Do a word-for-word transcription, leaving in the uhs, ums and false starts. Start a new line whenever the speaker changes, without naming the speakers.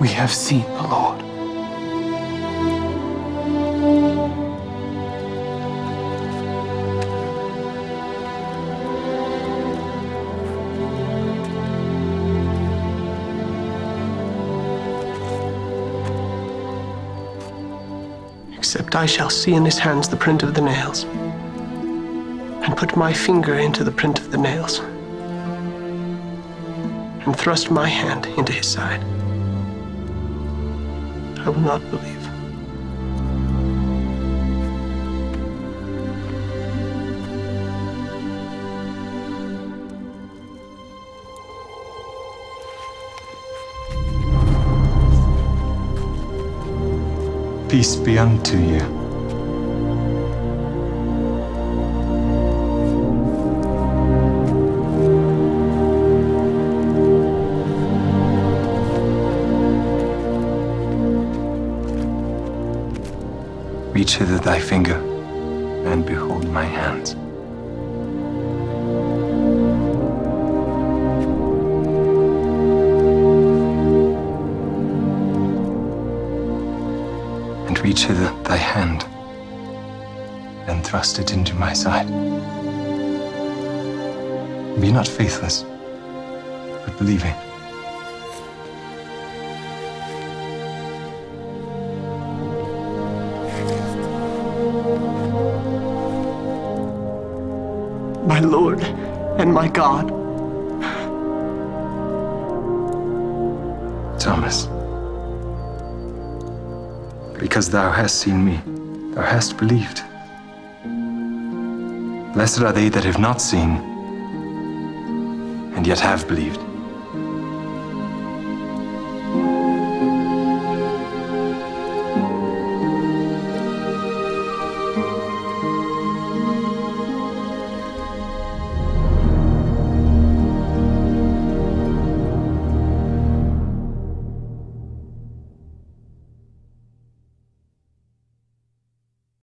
We have seen the Lord. Except I shall see in his hands the print of the nails, and put my finger into the print of the nails, and thrust my hand into his side, I will not believe.
Peace be unto you. Reach hither thy finger, and behold my hands. And reach hither thy hand, and thrust it into my side. Be not faithless, but believing.
My Lord and my God.
Thomas, because thou hast seen me, thou hast believed. Blessed are they that have not seen, and yet have believed.